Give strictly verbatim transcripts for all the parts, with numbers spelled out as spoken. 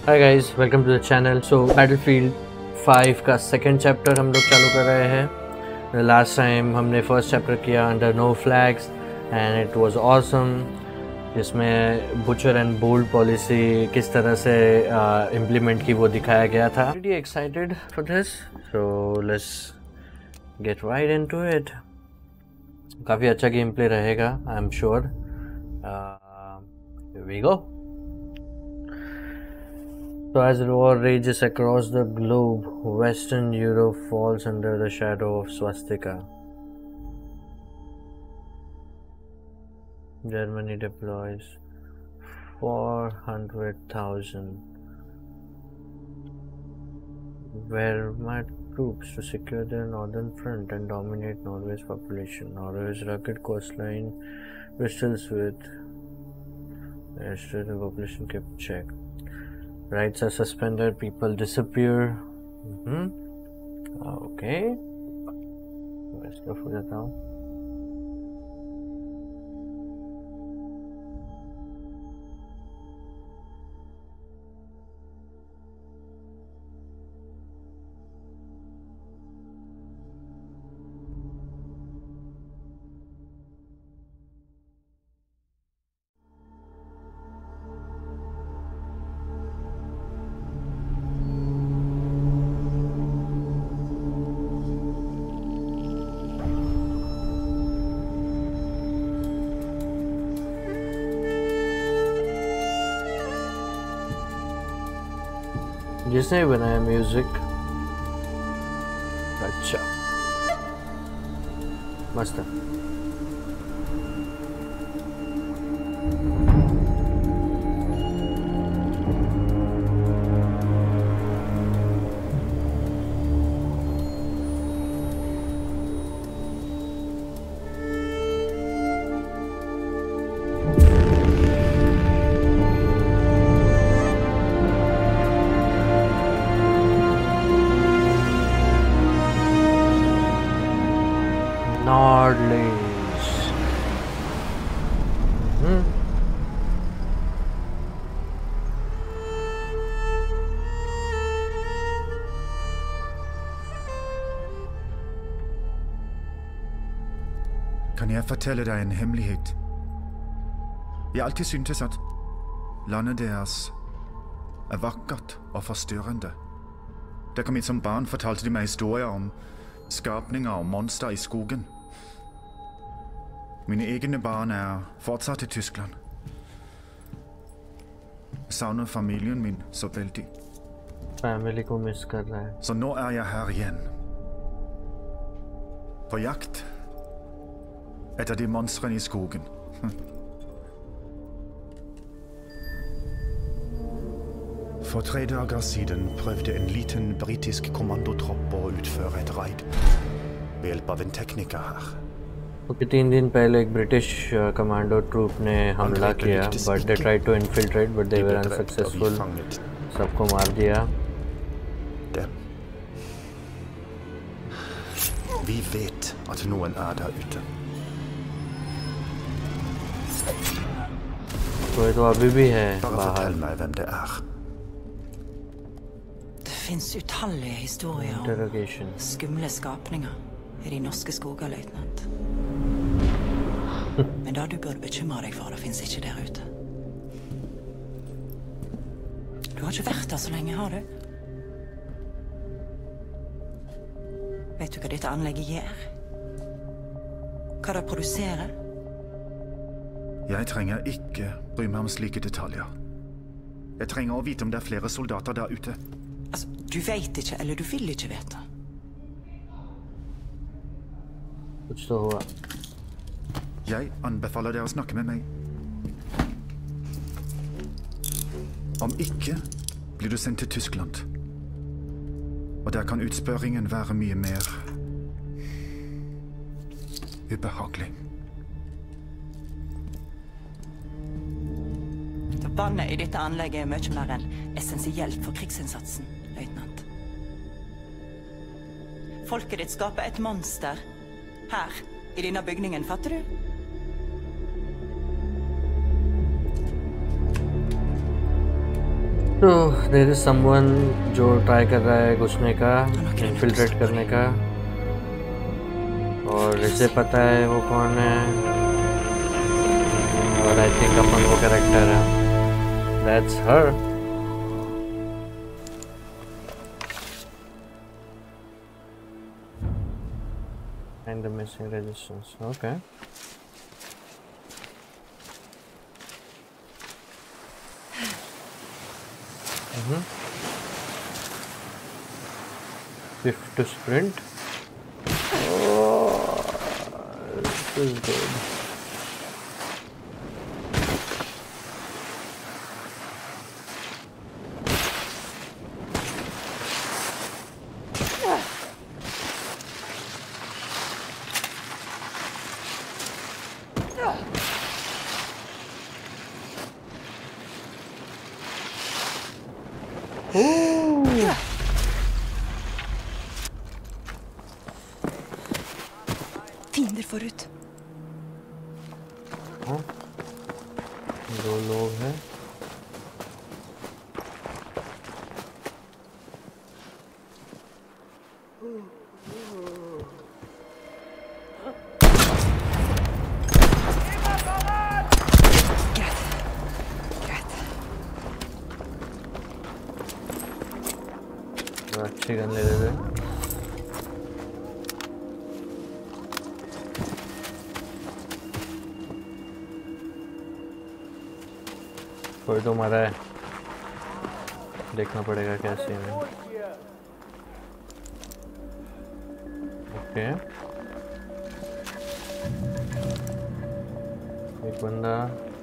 Hi guys, welcome to the channel. So Battlefield five का second chapter हम लोग चालू कर रहे हैं. लास्ट टाइम हमने फर्स्ट चैप्टर किया under no flags and it was awesome, जिसमें बुचर एंड बोल्ड पॉलिसी किस तरह से इम्प्लीमेंट uh, की वो दिखाया गया था. Pretty excited for this, so let's get right into it. काफ़ी अच्छा गेम प्ले रहेगा, I am sure. Here we go. So as war rages across the globe, Western Europe falls under the shadow of swastika. Germany deploys four hundred thousand Wehrmacht troops to secure their northern front and dominate Norway's population. Norway's rugged coastline bristles with Astrid, the population kept check. Rights are suspended, people disappear. Mm-hmm. Okay. Let's go for that now. जिसने भी बनाया music अच्छा मस्त है. NORDLYS. Mm-hmm. Kan jeg fortelle deg en hemmelighet? Jeg alltid syntes at landet deres er vakkert og forstyrrende. Da kom jeg som barn, fortalte de meg historier om skapninger og monster i skogen. Mine egne barn er fortsatt i Tyskland. Jeg savner familien min så veldig. Family को miss कर रहा है. Så nå er jeg her igjen. På jakt etter de monstrene i skogen. For tre dager siden prøvde en liten britisk kommandotropp å utføre et raid ved hjelp av en tekniker her. Okay, तीन दिन पहले एक British commando troop ने हमला किया, but they tried to infiltrate, but they were unsuccessful. सबको मार दिया. Vi vet at noen er der ute. कोई तो अभी भी है बाहर. Bare fortell meg hvem det er. Det finnes utallige historier om skumle skapninger i de norske skoger, løytnant. Men da du burde bekymre deg for, det finnes ikke der ute. Du har ikke vært der så lenge, har du? Vet du hva dette anlegget gjør? Hva det produserer? Jeg trenger ikke bry meg om slike detaljer. Jeg trenger å vite om det er flere soldater der ute. Altså, du vet ikke, eller du vil ikke vite. कुछ तो हुआ. Jeg anbefaler deg å snakke med meg. Om ikke blir du sendt til Tyskland. Og der kan utspørringen være mye mer ubehagelig. Vannet i dette anlegget er mye mer enn essensielt for krigsinnsatsen, løytnant. Folket ditt skaper et monster her, i denne bygningen, fatter du? तो there is someone जो try कर रहा है घुसने का, infiltrate करने का, और इसे पता है वो कौन है, और आई थिंक अपन वो कैरेक्टर है, that's her. And the missing resistance. Okay. Mm-hmm. Shift to sprint. Oh, this is good. Fiender forut. हाँ, दो लोग हैं। अच्छी गन ले रहे थे। कोई तो मरा है, देखना पड़ेगा क्या सीन है। ओके, एक बंदा,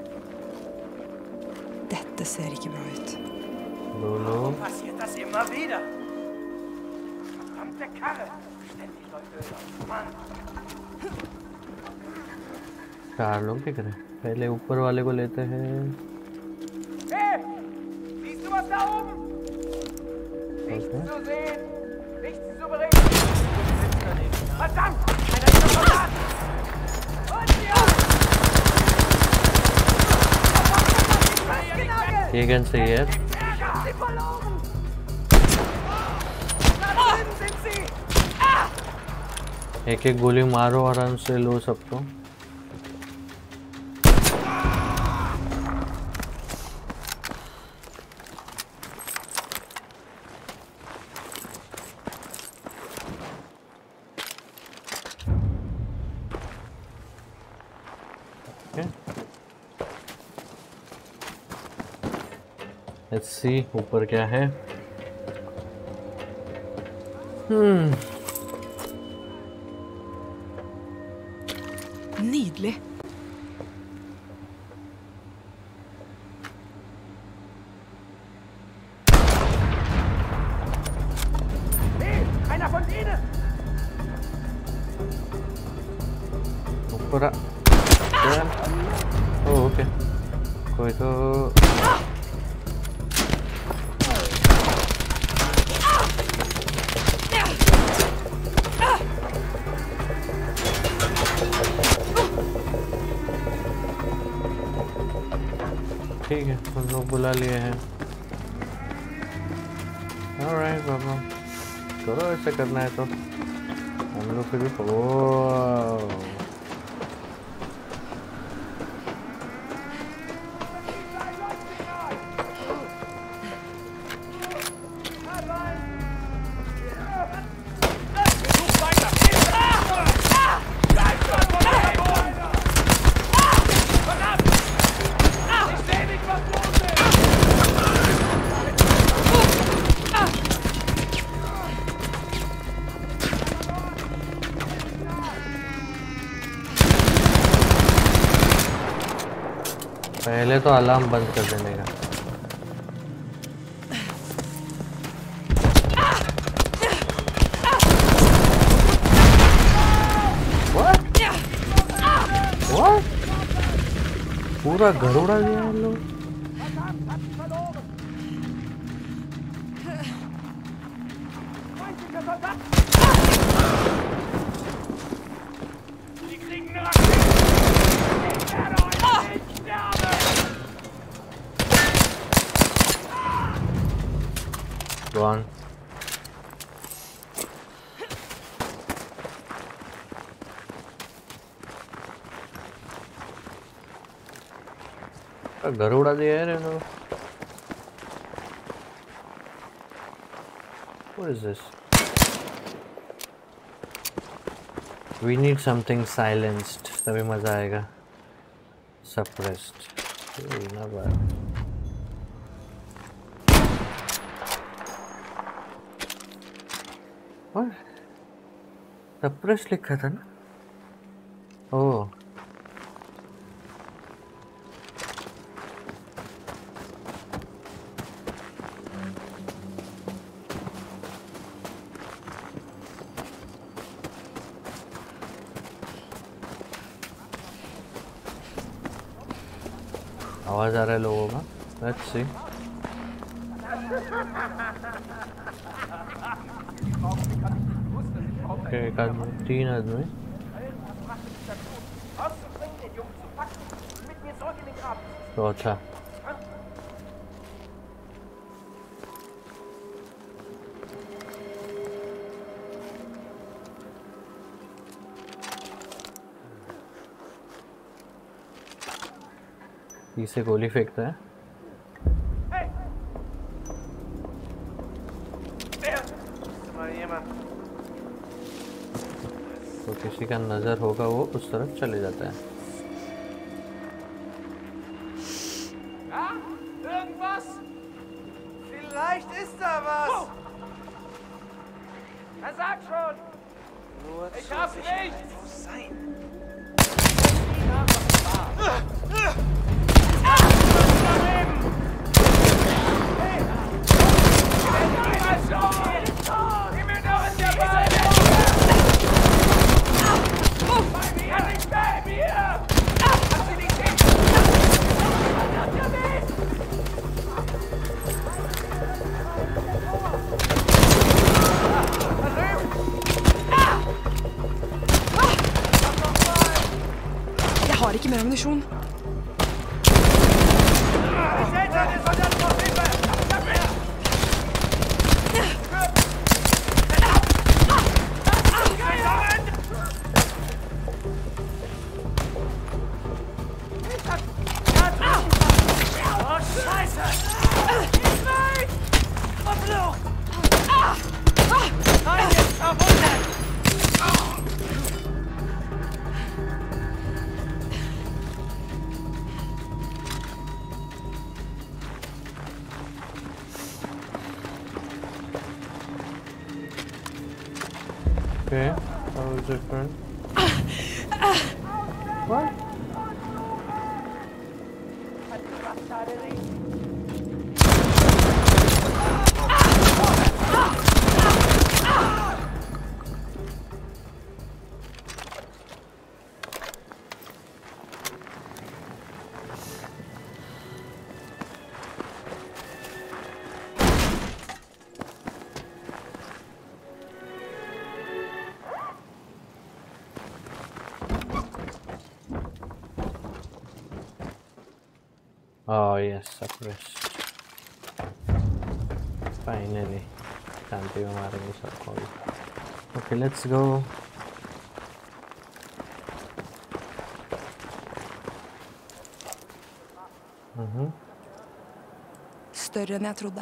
Dette ser ikke bra ut. दो लोग, Passiert das immer wieder? Verdammte Karre! Ständig läuft Öl. Mann! चार लोग दिख रहे। पहले ऊपर वाले को लेते हैं। Hey! Siehst du was da oben? Nichts zu sehen! Nichts zu berichten! Verdammt! Einer ist noch verraten! Und ja! ये गन सही है। Sie verloren! Da drüben sind sie! एक एक गोली मारो आराम से, लो सबको। लेट्स सी ऊपर क्या है। हम्म Nydelig. Hey! Einer von ihnen! ऊपर आ। ओह ओके, कोई तो ठीक है, तुम लोग बुला लिए हैं। ऑलराइट बाबा, करो ऐसा करना है तो हम लोग फिर भी। ओह पहले तो अलार्म बंद कर देने का। What? What? पूरा घर उड़ा दिया हम लोग। Go on. घर उड़ा दिया यार इन्होंने। What is this? We need something silenced. तभी मजा आएगा. Suppressed. Oh, not bad. What? Suppressed लिखा था ना? Oh. आवाज आ रहा है लोगों का. Let's see. Okay, एक आदमी, तीन आदमी. तो अच्छा. इसे गोली फेंकता है. तो किसी का नजर होगा वो उस तरफ चले जाता है. Irgendwas? Vielleicht ist da was. Er sagt schon. Ich hab's nicht. Sein. Jeg har ikke mer ammunisjon. Okay, that was different. What? Oh yes, suppressed. Finally. Shanti maarenge sabko. Okay, let's go. Mhm. Større enn jeg trodde.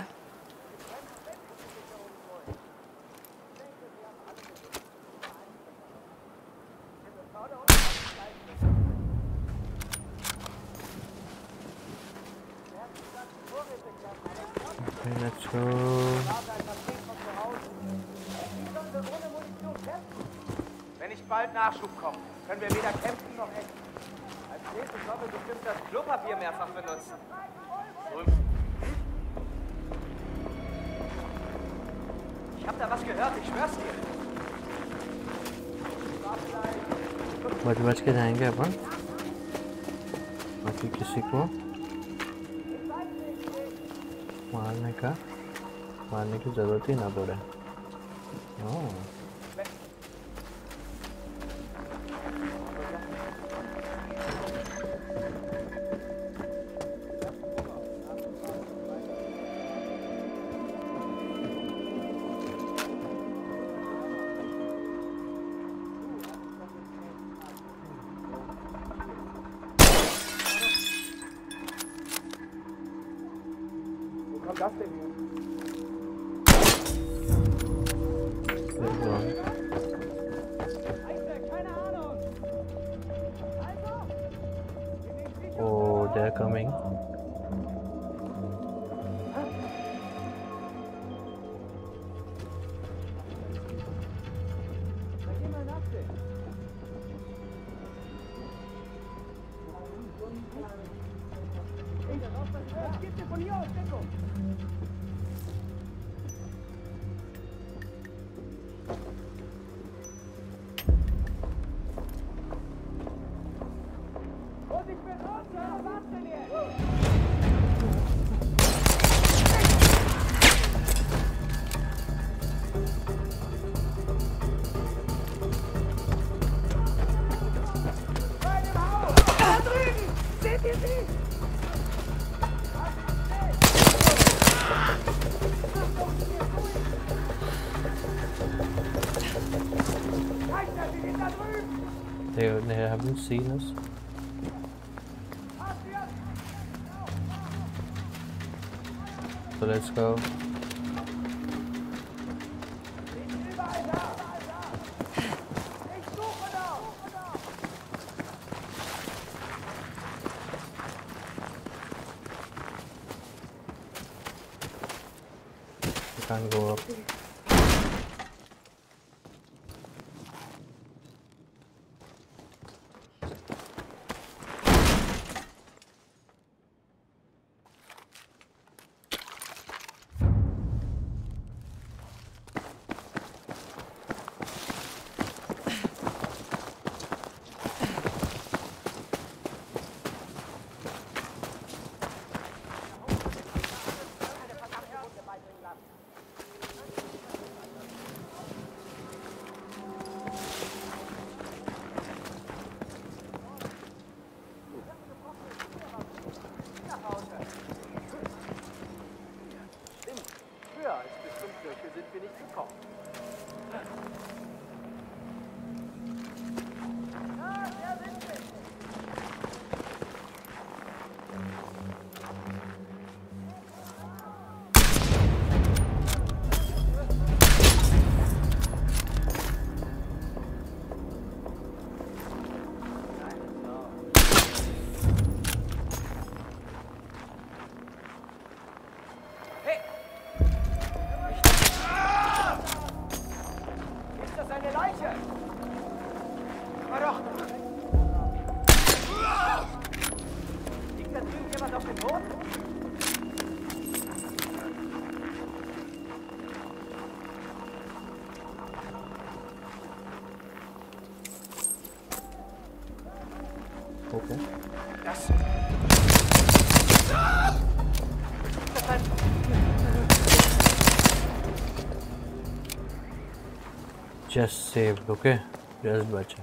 Okay, let's go. Wenn nicht bald Nachschub kommt, können wir weder kämpfen noch essen. Als nächstes sollen wir bestimmt das Klopapier mehrfach benutzen. Und ich hab da was gehört, ich schwör's dir. बच बच के जाएंगे अपन. बाकी किसी को मारने का मारने की जरूरत ही ना पड़े. ओह Was denn hier? Oh, they're coming. They, they haven't seen us. So let's go. We can't go up. Okay. Das. Just saved, okay? Just bache.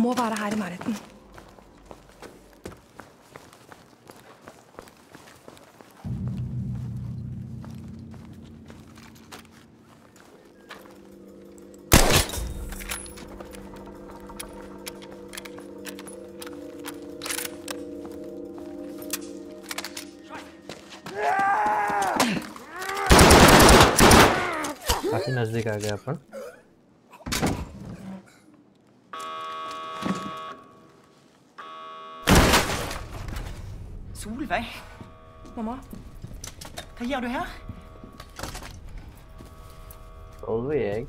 Må være her i nærheten. काफी नजदीक आ गए अपन। Solveig? Mamma? Hva gjør du her? Solveig?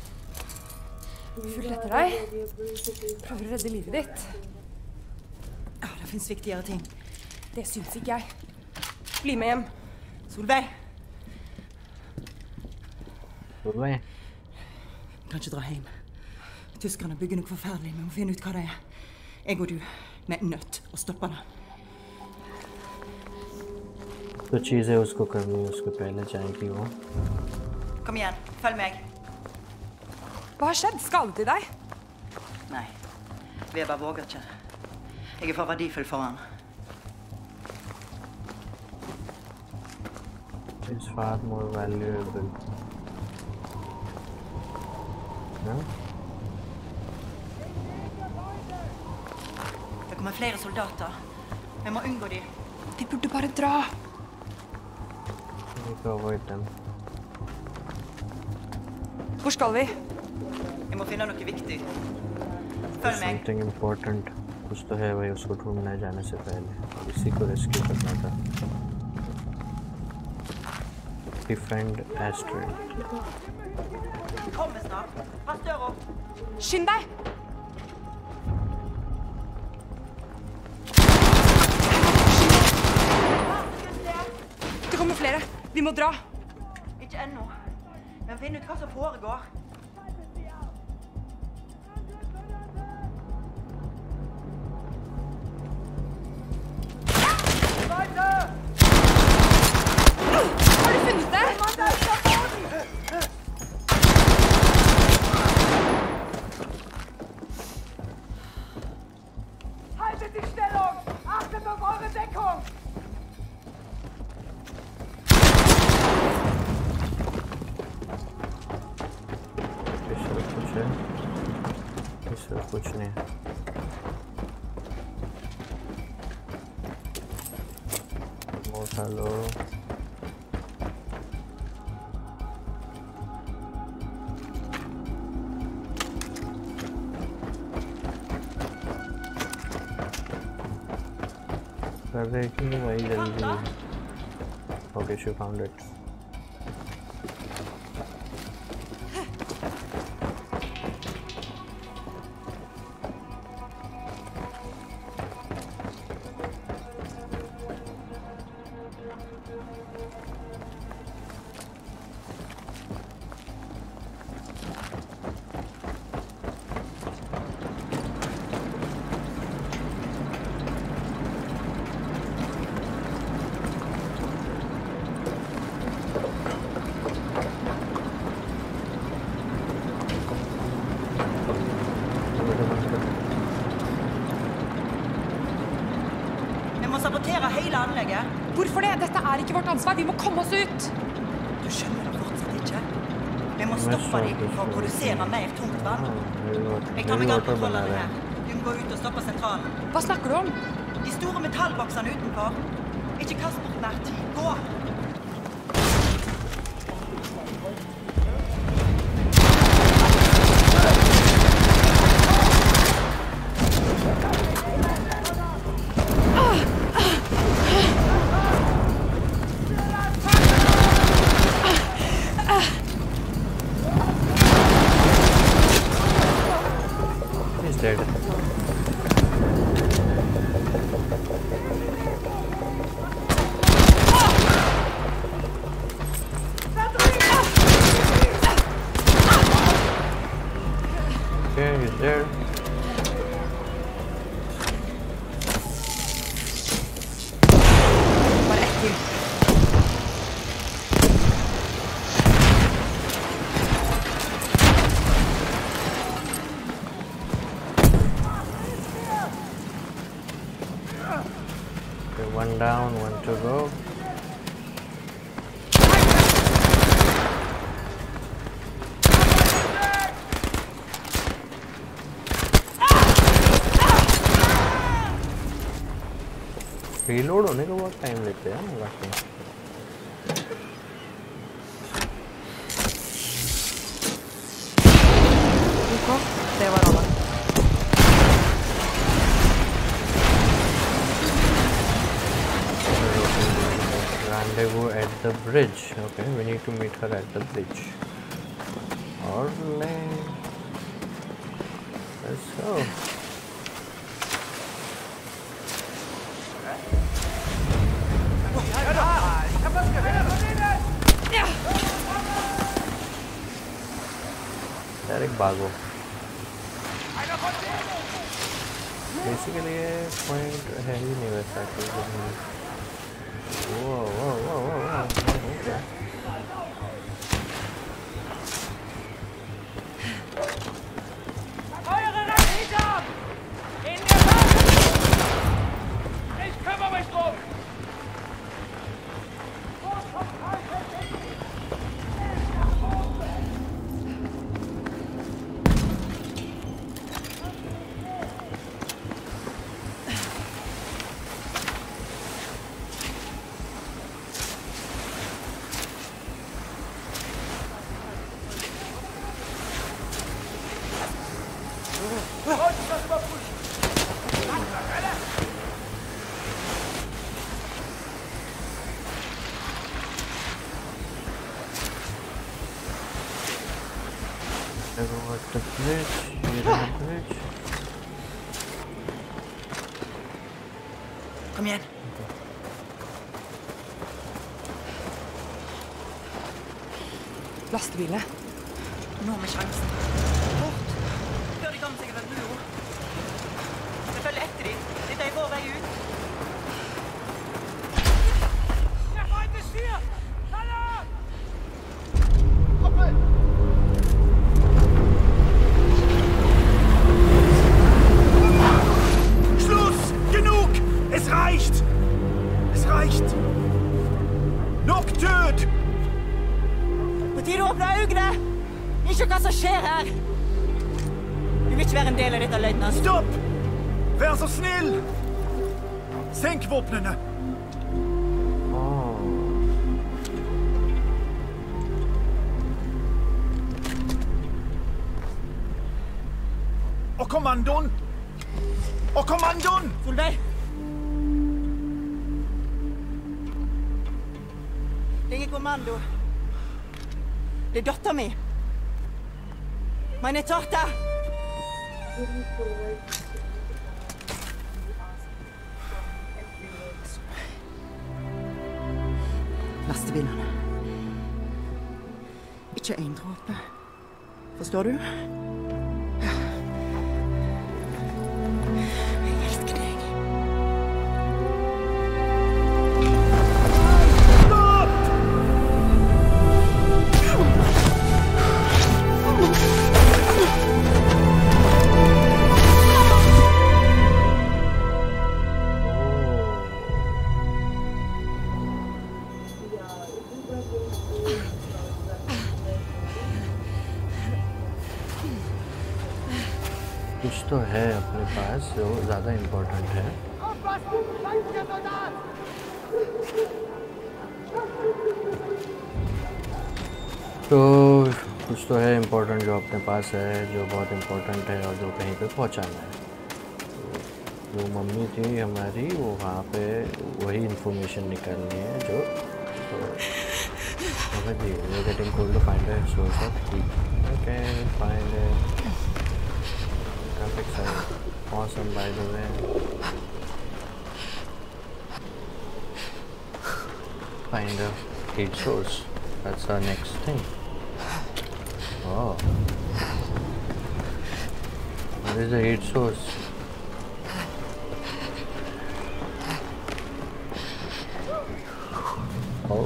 Vi følger etter deg. Prøver å redde livet ditt. Ja, det finnes viktigere ting. Det syns ikke jeg. Bli med hjem. Solveig? Solveig? Vi kan ikke dra hjem. Tyskerne bygger noe forferdelig. Vi må finne ut hva det er. Jeg og du, vi er nødt å stoppe det. तो चीजें उसको करनी है, उसको पहले जाएगी वो। Kom igjen, følg meg. Hva har skjedd? Skadet de deg? Nei, Weber våger ikke. Jeg er for verdifull for han. It's far more valuable. Ja? Det kommer flere soldater. Vi må unngå de. De burde bare dra. We can avoid them. Hvor skal vi? Jeg må finne noe viktig. Følg meg. Something important. कुछ तो है भाई, उसको ढूंढने जाने से पहले इसी को रेस्क्यू करना था। Defend Astrid. Kom snart. Pass døra opp. Skynd deg! Det kommer flere. Vi må dra. Ikke ennå. Men finn ut hva som foregår. Har du funnet det? Haltet die Stellung! Achtet auf eure Deckung! कुछ नहीं। Hello कर रहे कि वही जल्दी। Okay, she found it. Sabotere hele anlegget. Hvorfor det? Dette er ikke vårt ansvar. Vi må komme oss ut. Du skjønner det fortsatt ikke. Vi må stoppe dem for å produsere mer tungt vann. Jeg tar meg av kontrollene her. Du må gå ut og stoppe sentralen. Hva snakker du om? De store metallboksene utenfor. Ikke kast bort mer tid. Gå! down, one to go. Reload होने को बहुत time लेते हैं ना बाकी देखो det var alla rendezvous at the bridge. Okay, we need to meet her at the bridge. Alright, let's go. Direct भागो. Basically ये point है ही नहीं वैसा कि whoa whoa whoa whoa okay. Eure Raketen! In der Waffe! Ich kümmere mich drum! The bridge, here on the bridge. Kom igjen. Lastebilen. Nå med sjansen. Fort. Før de kommer seg over brua. Vi følger etter dem. Dette er vår vei ut. Der Feind ist hier! Hallo! Es reicht! Es reicht! Nok død! På tide å åpne øynene! Ikke hva som skjer her! Du vil ikke være en del av dette, løytnant. Stopp! Vær så snill! Senk våpnene! Og kommandoen! Og kommandoen! Solveig! Det er ingen kommando. Det er datteren min. Meine Tochter! Lastebilene. Ikke en dråpe. Forstår du? कुछ तो है अपने पास जो ज़्यादा important है तो कुछ तो है इम्पोर्टेंट जो अपने पास है जो बहुत इम्पोर्टेंट है और जो कहीं पे पहुंचाना है वो मम्मी थी हमारी वो वहाँ पे वही इन्फॉर्मेशन निकालनी है जो समझ ली वो getting cold to find a source of heat okay find graphics are awesome by the way. Find a heat source. That's our next thing. Oh. What is the heat source? Oh.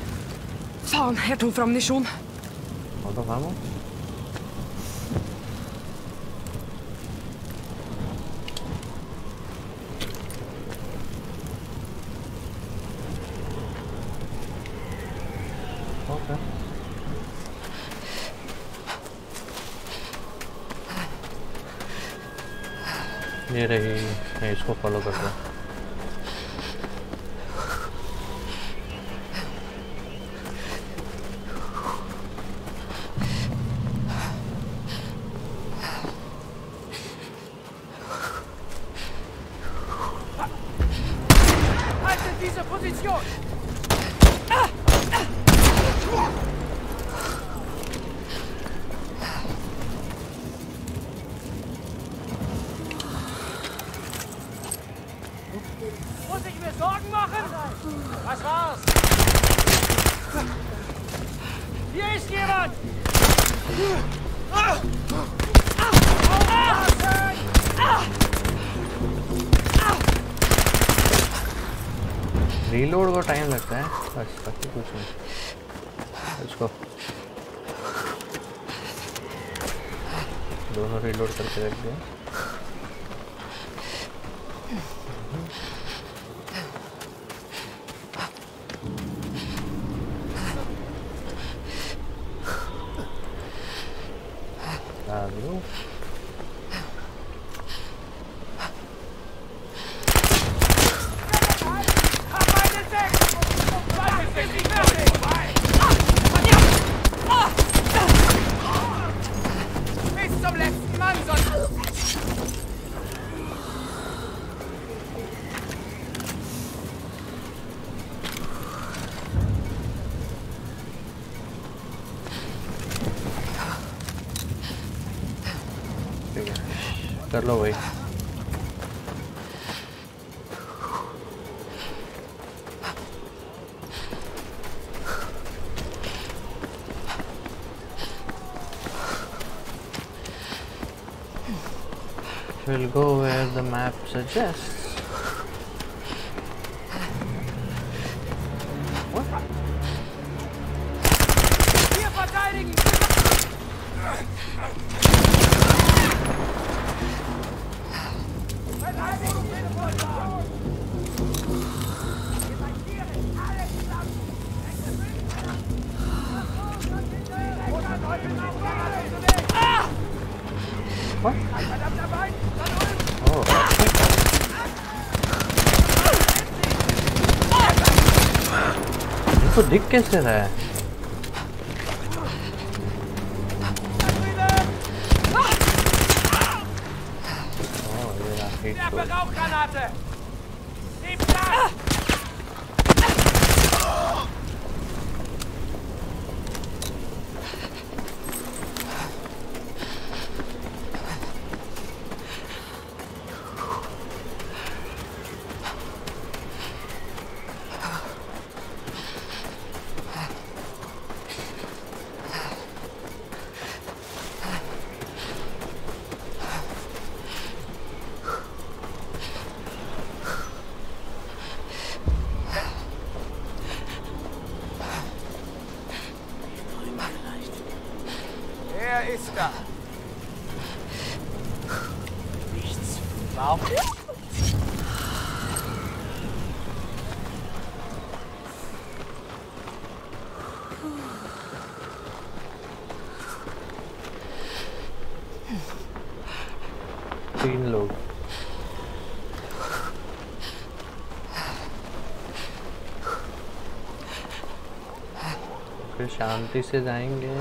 Faen, jeg er tom for ammunisjon. Hold da frem. ये रही, मैं इसको follow कर रहा हूँ। Reload को time लगता है बस, बाकी कुछ नहीं। इसको दोनों रीलोड करके रख दिया। कर लो भाई। We'll go where the map suggests. What? Wir verteidigen! What? Oh. इनको दिख कैसे रहा है? Oh, ये रहा। तीन लोग फिर शांति से जाएंगे।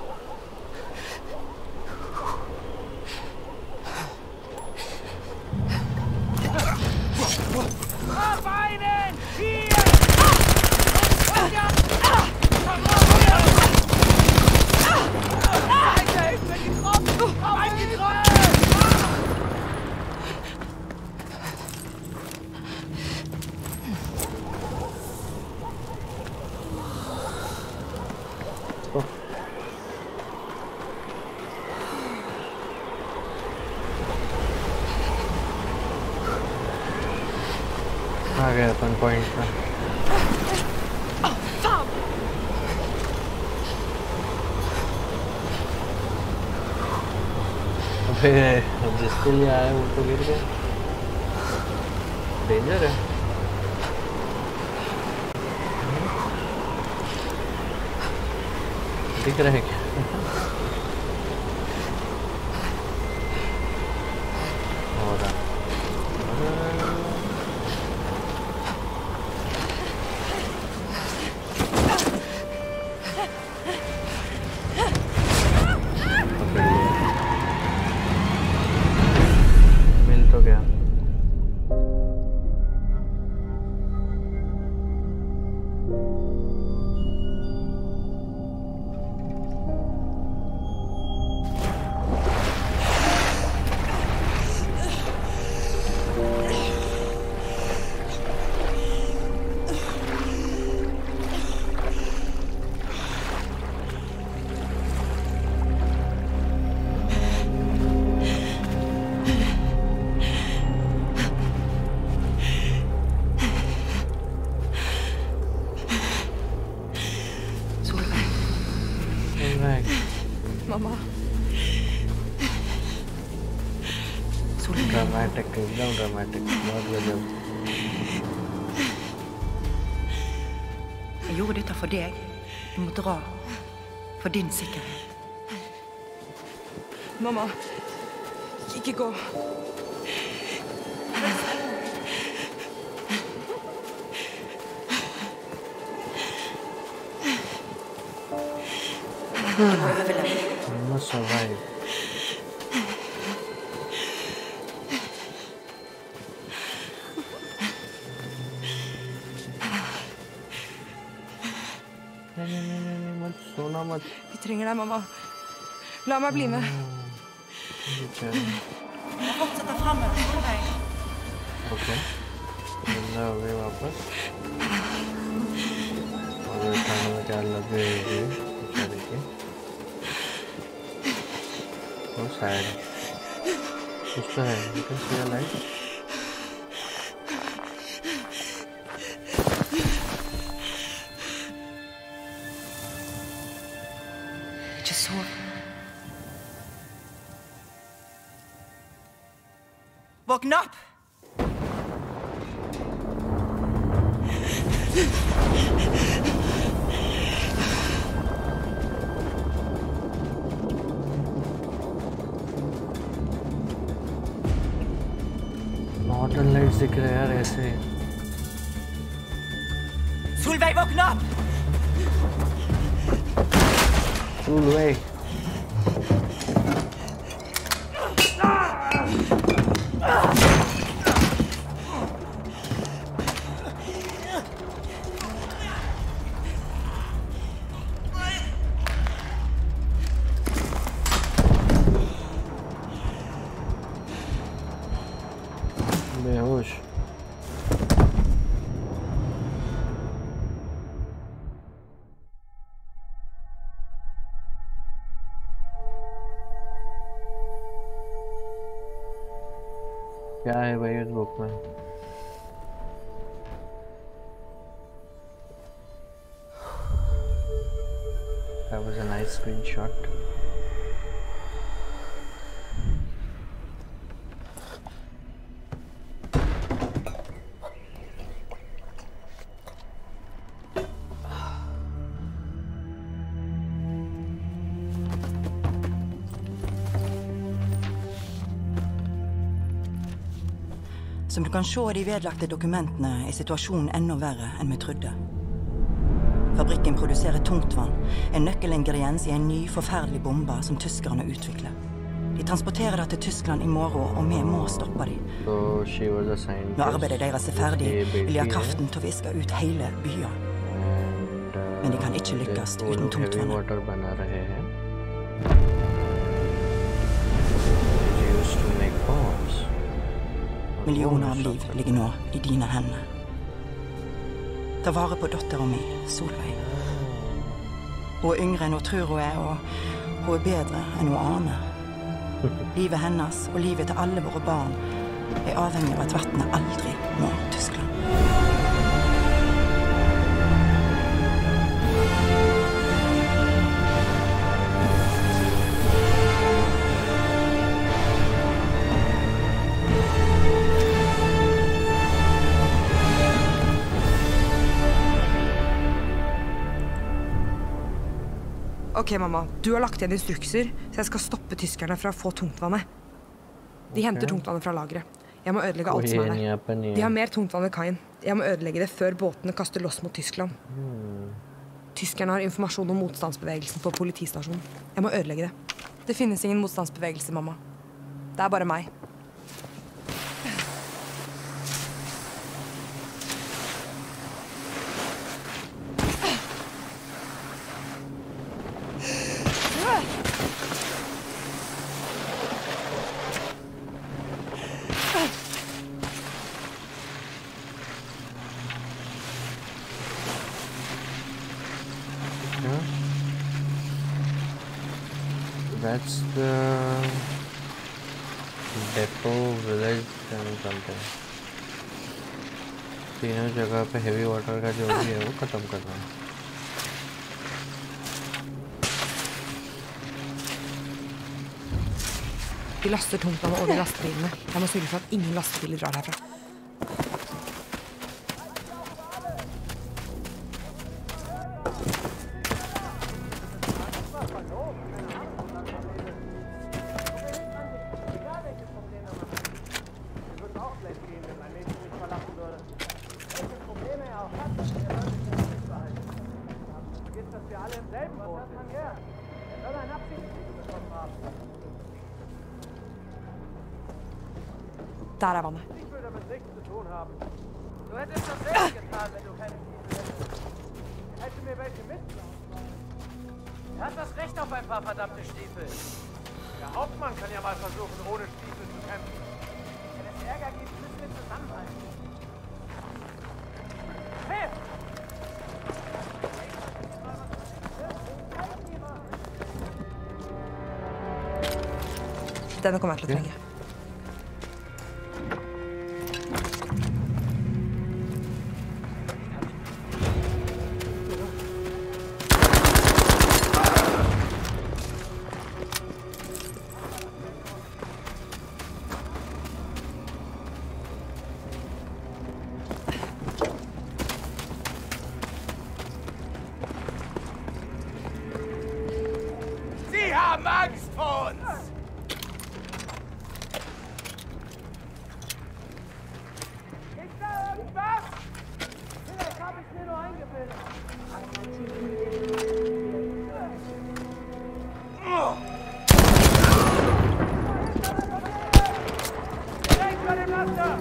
आ गया अपन पॉइंट पे। अबे जिसके लिए आया वो तो गिर गया। डेंजर है। दिख रहा है क्या? हो रहा Solveig. Dramatic, एकदम dramatic, बहुत गजब. Jeg gjorde dette for deg. Du må dra. For din sikkerhet. Mamma, ikke gå. Du må overleve. You must survive. Nej, nej, nej, nej, mत सोना मत. Vi trenger deg, mamma. La meg bli med. Okay. Jeg fortsetter fremover, Solveig. Okay. जिंदा हो गए वापस. और खाने में क्या लग गई है? बेचारे की. बहुत सैड. कुछ तो है. You can see a light. Ikke sov. Våkn opp! Northern Lights दिख रहे हैं यार ऐसे. Solveig, våkn opp! Solveig. बेहोश. क्या है भाई इस बुक में? That was a nice screenshot. Som du kan se i de vedlagte dokumentene er situasjonen enda verre enn vi trodde. Fabrikken produserer tungtvann, en nøkkelingrediens i en ny, forferdelig bombe som tyskerne utvikler. De transporterer det til Tyskland i morgen, og vi må stoppe dem. So she was a scientist. Når arbeidet deres er ferdig, vil de ha kraften til å viske ut hele byen. And, uh, Men de kan ikke lykkes uten tungtvannet. water बना रहे हैं. It's used to make bombs. Millioner av liv ligger nå i dine hender. Ta vare på datteren min, Solveig. Hun er yngre enn hun tror hun er, og hun er bedre enn hun aner. Livet hennes og livet til alle våre barn er avhengig av at vattnet aldri når Tyskland. Ok, mamma. Du har lagt igjen instrukser, så jeg skal stoppe tyskerne fra å få tungtvannet. De henter Ok. tungtvannet fra lageret. Jeg må ødelegge alt som er der. De har mer tungtvann ved kaien. Jeg må ødelegge det før båtene kaster loss mot Tyskland. Tyskerne har informasjon om motstandsbevegelsen på politistasjonen. Jeg må ødelegge det. Det finnes ingen motstandsbevegelse, mamma. Det er bare meg. That's the depot village and something. तीनों जगह पे heavy water का जो भी है वो खत्म करना है. De laster tungtvannet over lastebilene. Jeg må sørge for at ingen lastebiler drar herfra. Der er vannet. Ich will damit nichts zu tun haben. Du hättest das selbst getan, wenn du keine Stiefel hättest. Er hätte mir welche mitklauen. Er hat das Recht auf ein paar verdammte Stiefel. Der Hauptmann kann ja mal versuchen, ohne Stiefel zu kämpfen. Wenn es Ärger gibt, müssen wir zusammenhalten. Hey! Denne kommer jeg til å trenge. Sie haben Angst vor uns! Ist da irgendwas? Vielleicht habe ich mir nur eingebildet. Direkt bei dem Laster!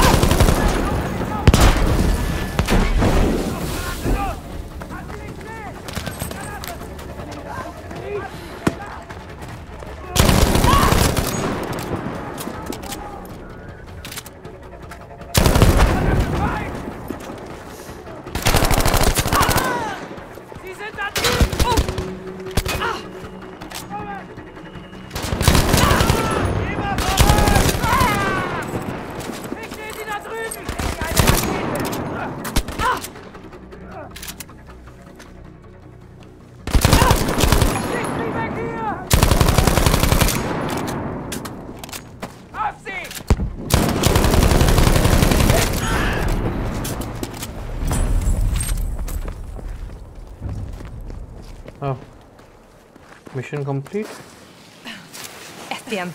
Oh. Mission complete. Ett igjen.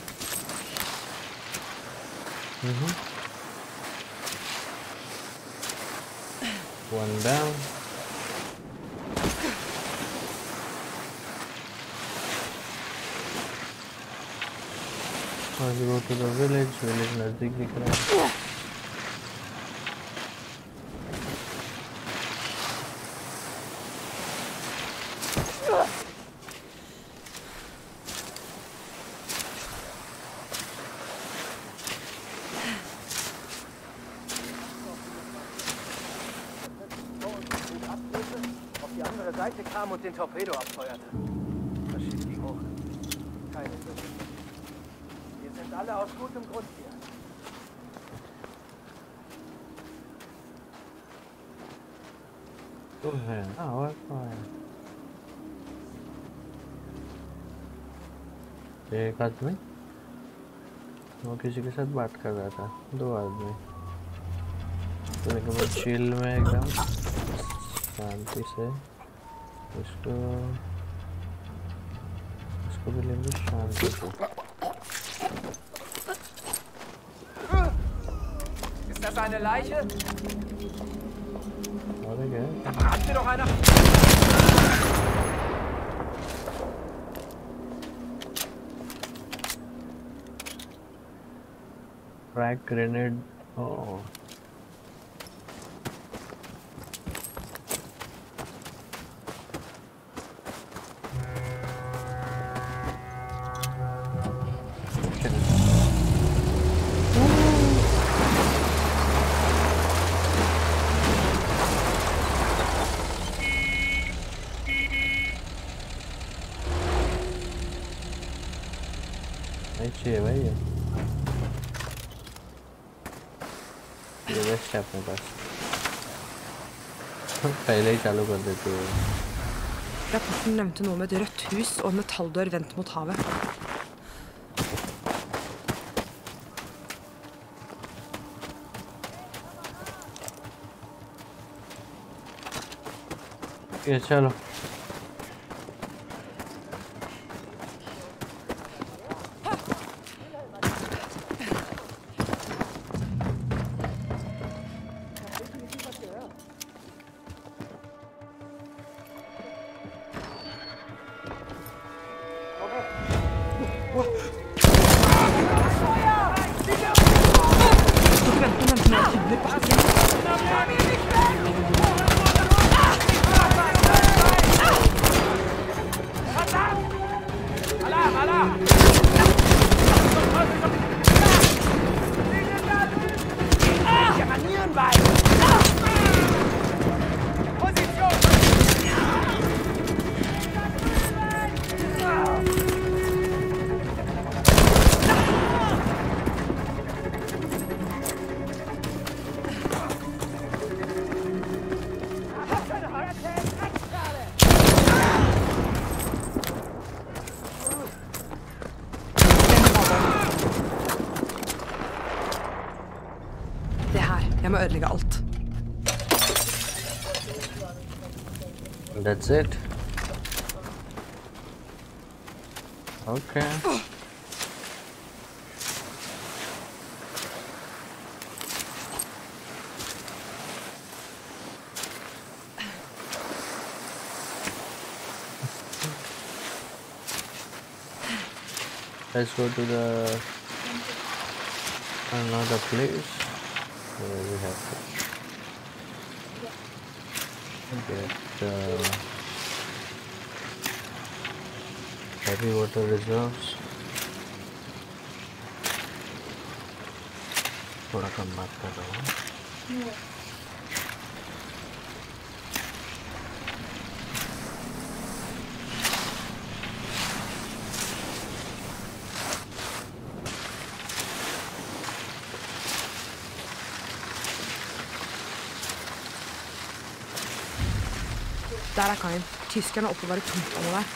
Mm-hmm. One down. Let's go to the village. Village नजदीक दिख रहा है. Seite kam und den Torpedo abfeuerte. Das Schiff ging hoch. Keine Sorge. Wir sind alle aus gutem Grund hier. तो है आवाज तो है. एक आदमी वो किसी के साथ बात कर रहा था. दो आदमी तो एकदम चिल में एकदम शांति से इसको इसको भी लेंगे शांति से. Ist das eine Leiche? अरे क्या? Hat mir doch einer. Frag grenade. Oh. अच्छी है भाई ये. ये बेस्ट है अपने पास. पहले ही चालू कर देते हो. Rapporten nevnte noe med et rødt hus og en metalldør vendt mot havet. ये चलो ødelegge alt. That's it. Okay. Let's go to the another place where we have to get the heavy water reserves. थोड़ा कम बात कर रहा हूँ. Der er kaien. Tyskerne oppbevarer tomtene der.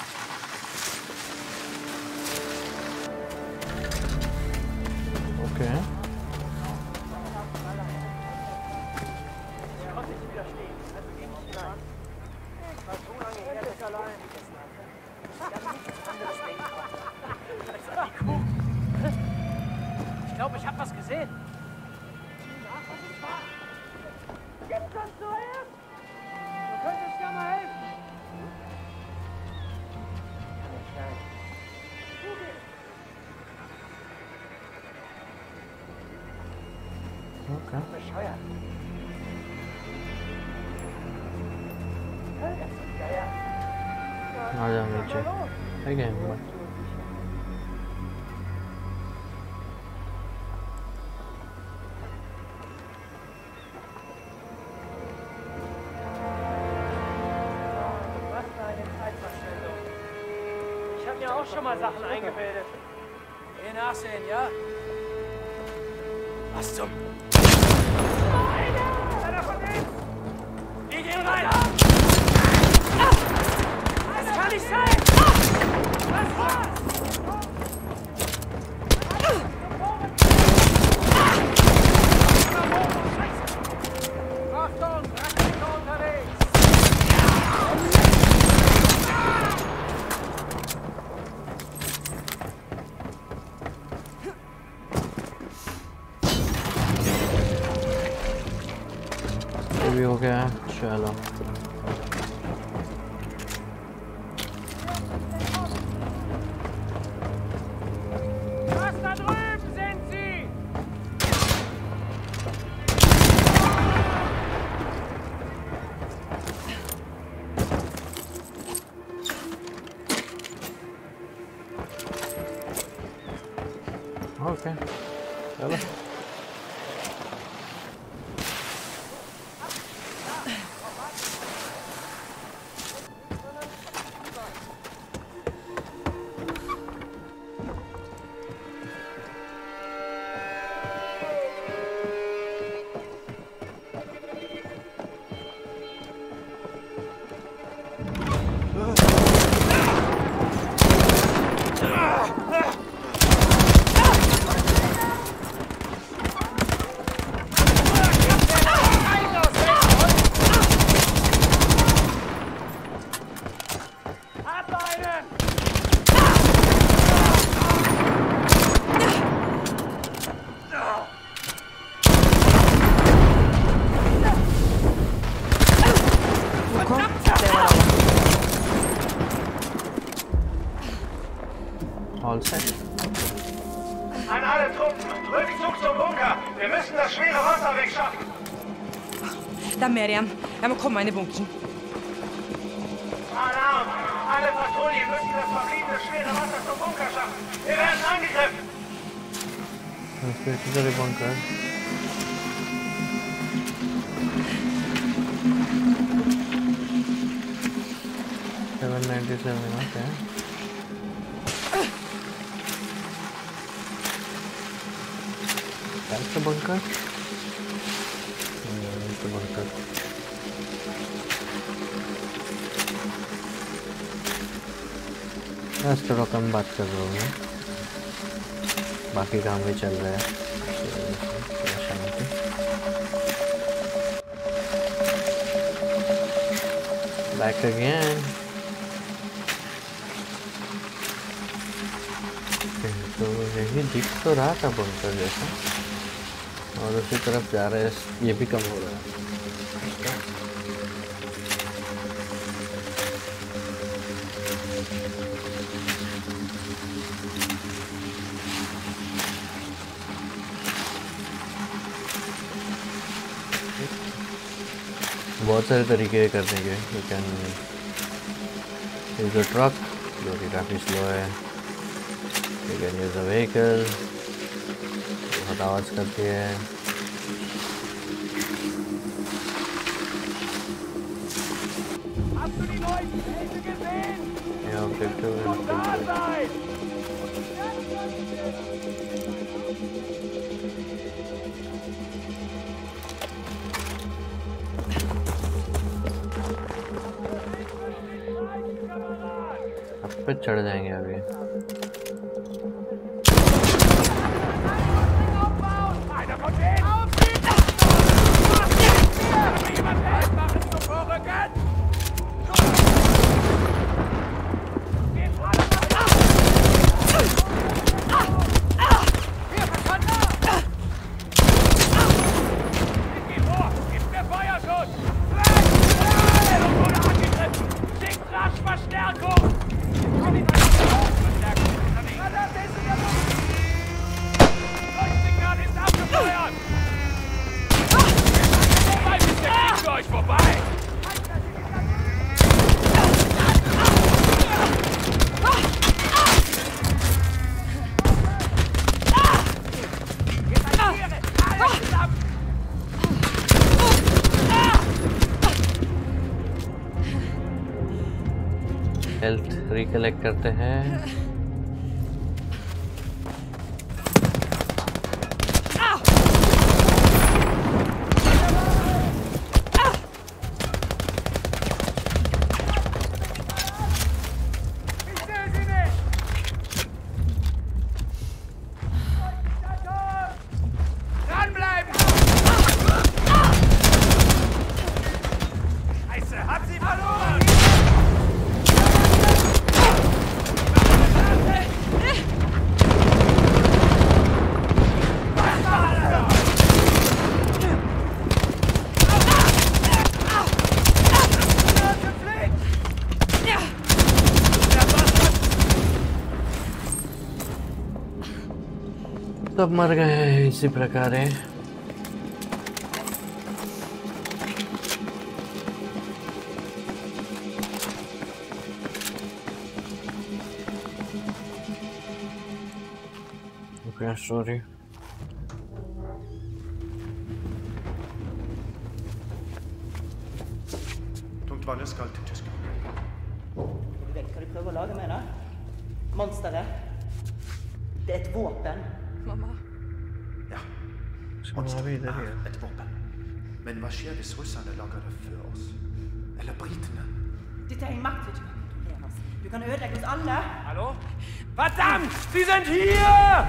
Okay. Ich glaube, ich habe was gesehen. Gibt's uns so hin? Du könntest ja mal helfen. Kann nicht sein. Okay. Bescheuert. Das ist geil. आ जाओ नीचे. Okay, but Ich habe mir auch schon mal Sachen eingebildet. Geh nachsehen, ja? Was zum... Einer von denen! Die gehen rein! Das kann nicht sein! Was war's? Achtung, Rakete unterwegs! ये भी हो गया. चलो. Was da drüben sind sie? Okay. चलो. An alle Truppen, Rückzug zum Bunker. Wir müssen das schwere Wasser wegschaffen. Det er mer igjen. Jeg må komme meg inn i bunkeren. Alarm! Alle Patrouillen müssen das verbliebene schwere Wasser zum Bunker schaffen. Wir werden angegriffen. Was geht in den Bunker? seven ninety-seven, okay. That's the bunker? Yeah, that's the bunker. बस थोड़ा कम बात कर रहा हूँ, बाकी काम भी चल रहा है। Back again. तो यही दिख तो रहा था बंकर जैसा, और उसी तरफ जा रहे हैं। ये भी कम हो रहा है। बहुत सारे तरीके करने के। You can use a truck जो कि काफ़ी स्लो है। You can use a vehicle बहुत आवाज़ करती है। या ऑब्जेक्टिव पे चढ़ जाएंगे अभी। हेल्थ रिकलेक्ट करते हैं। सब मर गए इसी प्रकार है। Okay sorry. Tungtvann er skalt til Tyskland. Du vet hva du prøver å lage med det? Monsteret. Det er et våpen. Mamma. Ja. Monsteret er et våpen. Men hva skjer hvis russerne lager det før oss? Eller britene? Dette er en makt vi ikke kan kontrolleres. Du kan ødelegge oss alle. Hallo? Verdammt! Sie sind hier!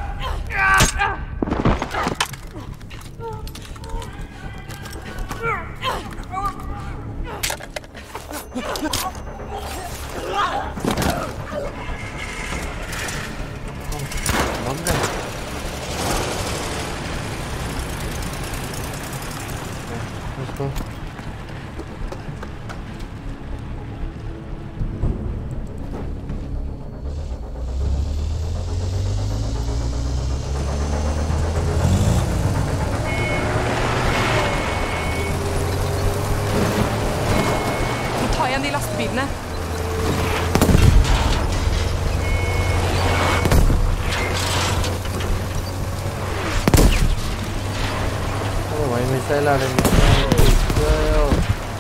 Missile आ रहे हैं।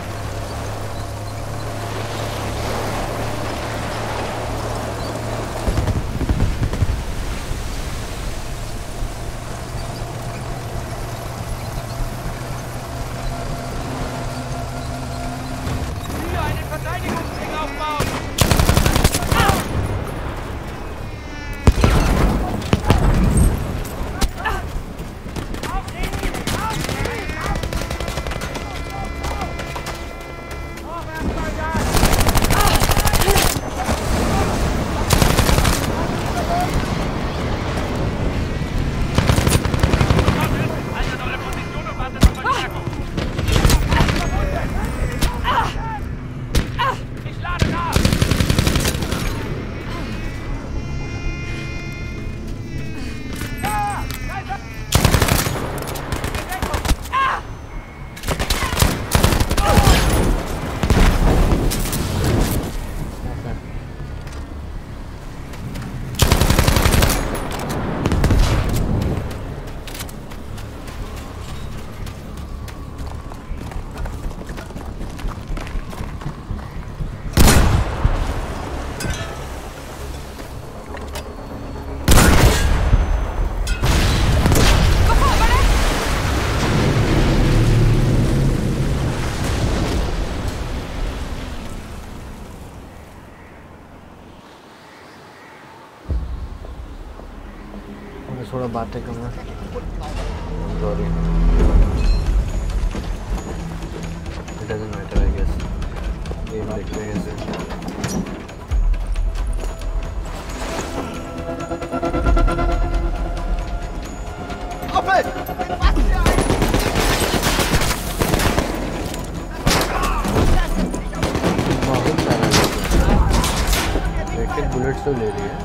थोड़ा बातें करना। Sorry, it doesn't matter I guess. Game देखते हैं ऐसे। बहुत सारा लेकिन बुलेट्स तो ले रही है।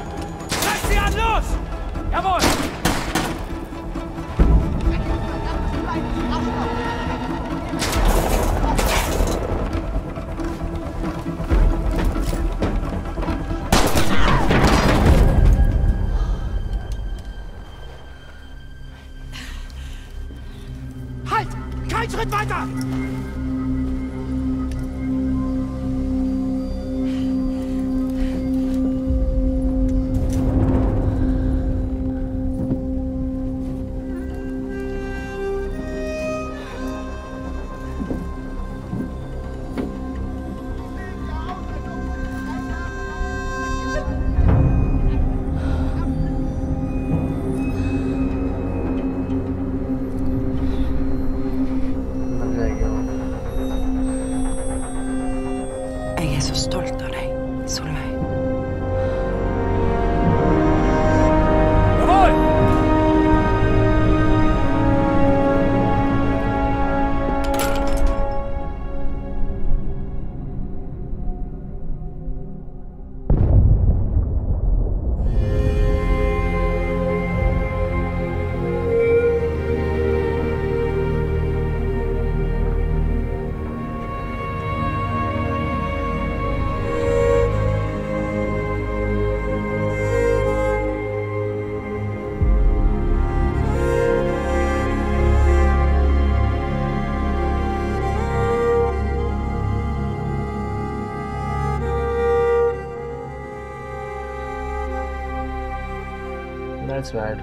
That's bad.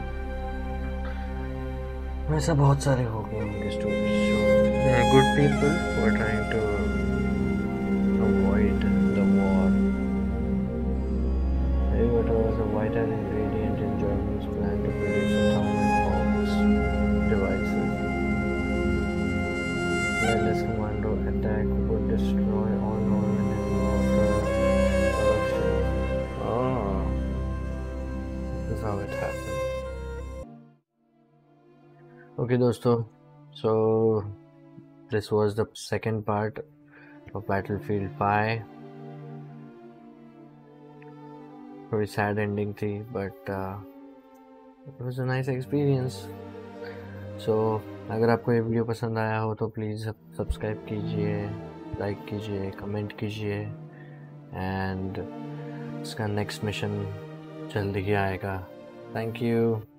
वैसा बहुत सारे हो गए होंगे stories. There are good people who are trying to avoid the war. However, was a vital ingredient in Germany's plan to produce atomic bombs devices. While this commando attack would destroy all Norwegian production. Oh, this is how it happened. Okay दोस्तों, so this was the second part of Battlefield five. थोड़ी sad ending थी, but uh, it was a nice experience. So अगर आपको ये video पसंद आया हो तो प्लीज़ सब्सक्राइब कीजिए, लाइक कीजिए, कमेंट कीजिए, एंड इसका नेक्स्ट मिशन जल्दी ही आएगा। Thank you.